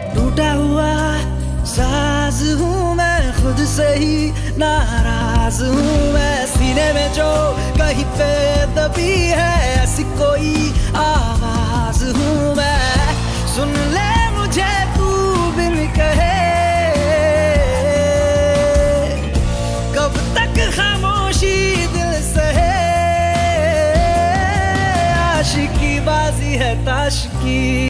टूटा हुआ साज हूँ मैं, खुद से ही नाराज हूँ मैं। सीने में जो कहीं पे दबी है ऐसी कोई आवाज हूँ मैं। सुन ले मुझे तू बिन कहे, कब तक खामोशी दिल सहे। आशिकी बाजी है ताश की।